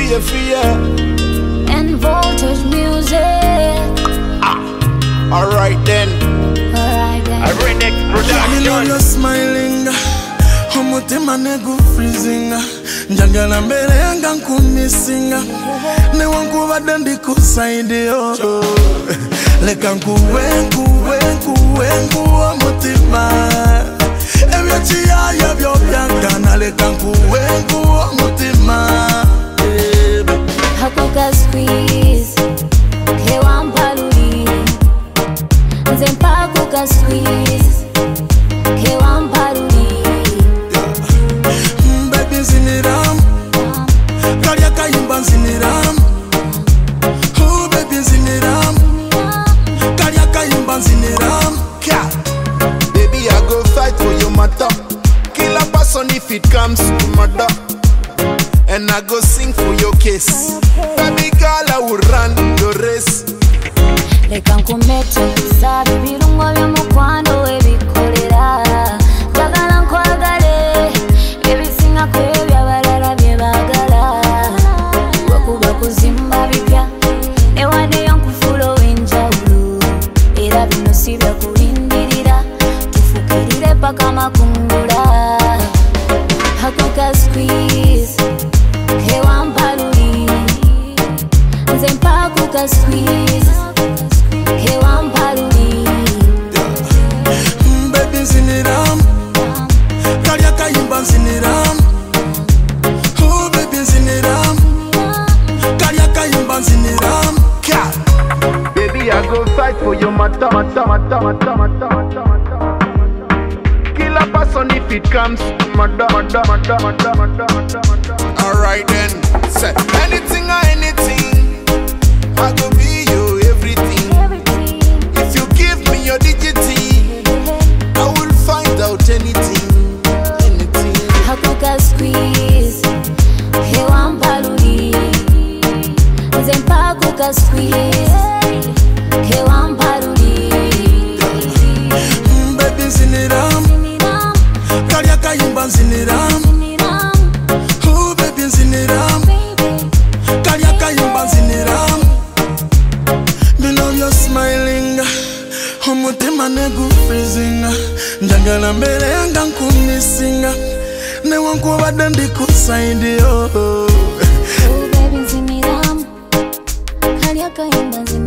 and voltage music. Alright then. A Rednex production. You're smiling, umutima negu freezing. Njagala mbele yanga nkumisinga. Ne wangu badandi kusaidi yo. Leka nkuwe umutima. Ebyoti ya yabyo byakana. Leka nkuwe umutima. Hakuka squeeze, kewa mpaluli. Nze mpakuka squeeze, kewa mpaluli. Baby ziniram, karya kayimba ziniram. Oh baby ziniram, karya kayimba ziniram. Baby, I go fight for your matter. Kill a person if it comes to murder. And I go sing for your case. Baby girl, I will run your race. Leka nkumete sabi birungo bya mukwano webikolera. Jagala nkwagale, ebisinga kwe byabalala bye bagala. Wakuba kuzimba bipya, ewadde yankufuula ow'enjawulo. Era bino si bya kulindirira, tufukirire paka makungula. Hakuka squeeze, kewa mpaluli. Nze mpakuka squeeze, kewa mpaluli. Baby ziniram, karya kayimba ziniram. Oh baby ziniram, karya kayimba ziniram. Baby, I go fight for your matter. Kill a person if it comes to murder. Alright then, say anything or anything, I go be you everything. If you give me your digity, I will find out anything. Hakuka squeeze, kewa mpaluli. Nze mpakuka squeeze, kewa mpaluli. Baby ziniram, karya kayimba ziniram. Oh baby ziniram, karya kayimba ziniram. Me love your smiling, umutima negu freezing. Njagala mbele yanga nkumisinga. Ne wangu badandi kusaidi yo. Oh baby ziniram, karya kayimba ziniram.